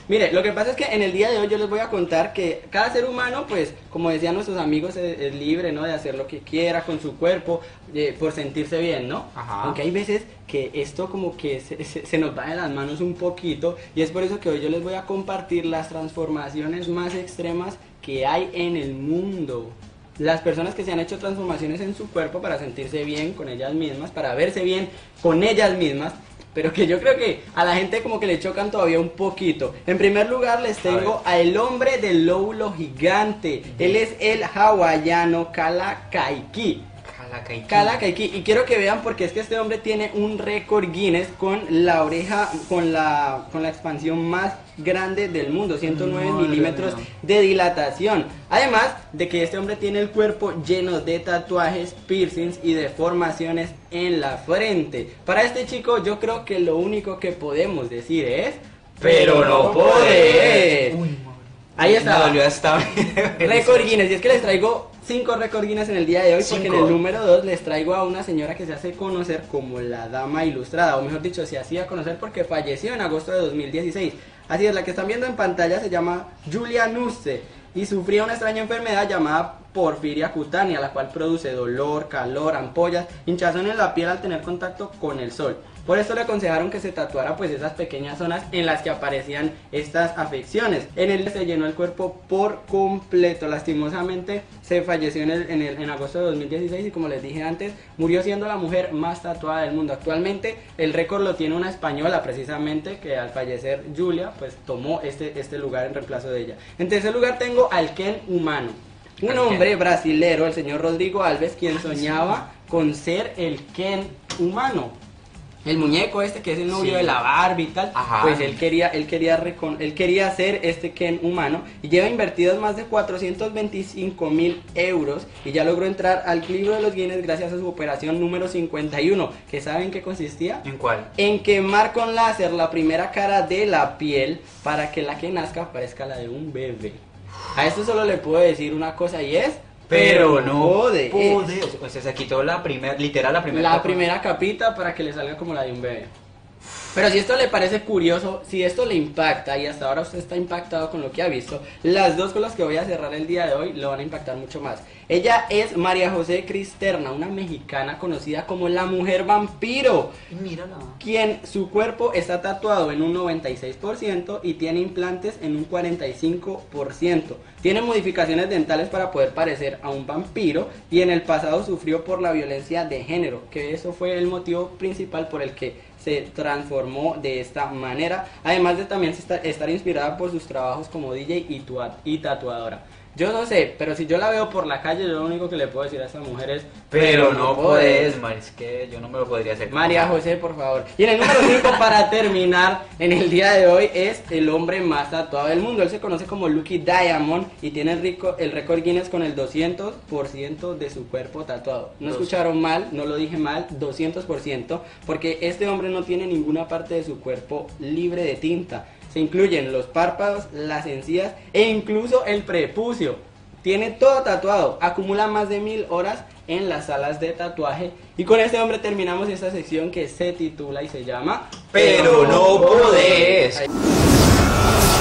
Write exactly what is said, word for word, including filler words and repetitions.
Mire, lo que pasa es que en el día de hoy yo les voy a contar que cada ser humano, pues, como decían nuestros amigos, es, es libre, ¿no? De hacer lo que quiera con su cuerpo, eh, por sentirse bien, ¿no? Ajá. Aunque hay veces que esto como que se, se, se nos va de las manos un poquito, y es por eso que hoy yo les voy a compartir las transformaciones más extremas que hay en el mundo. Las personas que se han hecho transformaciones en su cuerpo para sentirse bien con ellas mismas, para verse bien con ellas mismas, pero que yo creo que a la gente como que le chocan todavía un poquito. En primer lugar les tengo a el hombre del lóbulo gigante. Él es el hawaiano Kalakaiki. Kalakaiki. Kalakaiki. Y quiero que vean porque es que este hombre tiene un récord Guinness con la oreja, con la, con la expansión más grande del mundo, ciento nueve milímetros de dilatación. Además de que este hombre tiene el cuerpo lleno de tatuajes, piercings y deformaciones en la frente. Para este chico yo creo que lo único que podemos decir es: pero no podés. Uy, Ahí está. Me dolió hasta Récord Guinness. Y es que les traigo cinco récord Guinness en el día de hoy, porque Cinco. en el número dos les traigo a una señora que se hace conocer como la Dama Ilustrada, o mejor dicho, se hacía conocer porque falleció en agosto de dos mil dieciséis. Así es, la que están viendo en pantalla se llama Julia Nusse y sufría una extraña enfermedad llamada porfiria cutánea, la cual produce dolor, calor, ampollas, hinchazón en la piel al tener contacto con el sol. Por esto le aconsejaron que se tatuara pues esas pequeñas zonas en las que aparecían estas afecciones. En él se llenó el cuerpo por completo. Lastimosamente se falleció en, el, en, el, en agosto de dos mil dieciséis y, como les dije antes, murió siendo la mujer más tatuada del mundo. Actualmente el récord lo tiene una española, precisamente, que al fallecer Julia pues tomó este, este lugar en reemplazo de ella. En tercer lugar tengo al Ken humano. Un hombre brasilero, el señor Rodrigo Alves, quien soñaba con ser el Ken humano. El muñeco este que es el novio Sí. de la Barbie y tal. Ajá. Pues él quería, él quería recon- él quería hacer este Ken humano y lleva invertidos más de cuatrocientos veinticinco mil euros y ya logró entrar al libro de los Guinness gracias a su operación número cincuenta y uno, que ¿saben qué consistía? ¿En cuál? En quemar con láser la primera cara de la piel para que la que nazca parezca la de un bebé. A esto solo le puedo decir una cosa y es: Pero no podés. podés. O sea, se quitó la primera, literal la primera La capa. primera capita para que le salga como la de un bebé. Pero si esto le parece curioso, si esto le impacta y hasta ahora usted está impactado con lo que ha visto, las dos con las que voy a cerrar el día de hoy lo van a impactar mucho más. Ella es María José Cristerna, una mexicana conocida como la mujer vampiro, Mírala. quien su cuerpo está tatuado en un noventa y seis por ciento y tiene implantes en un cuarenta y cinco por ciento. Tiene modificaciones dentales para poder parecer a un vampiro y en el pasado sufrió por la violencia de género, que eso fue el motivo principal por el que se transformó de esta manera, además de también estar inspirada por sus trabajos como D J y, tua- y tatuadora. Yo no sé, pero si yo la veo por la calle, yo lo único que le puedo decir a esta mujer es: Pero no podés, Mar, es que yo no me lo podría hacer. María José, por favor. Y en el número cinco, para terminar, en el día de hoy, es el hombre más tatuado del mundo. Él se conoce como Lucky Diamond y tiene el, rico, el récord Guinness con el doscientos por ciento de su cuerpo tatuado. No escucharon mal, no lo dije mal, doscientos por ciento, porque este hombre no tiene ninguna parte de su cuerpo libre de tinta. Se incluyen los párpados, las encías e incluso el prepucio. Tiene todo tatuado, acumula más de mil horas en las salas de tatuaje. Y con este hombre terminamos esta sección que se titula y se llama Pero no podés. Ahí.